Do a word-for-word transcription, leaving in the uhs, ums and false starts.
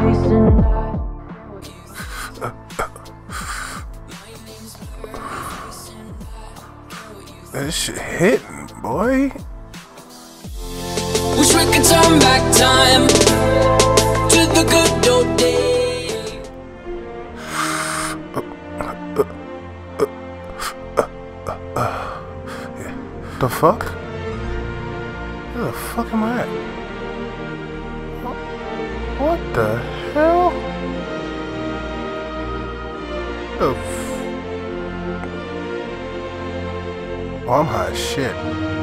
This shit hitting, boy. Wish we could turn back time to the good old days. The fuck? Where the fuck am I at? What the hell? The f Oh, I'm high as shit.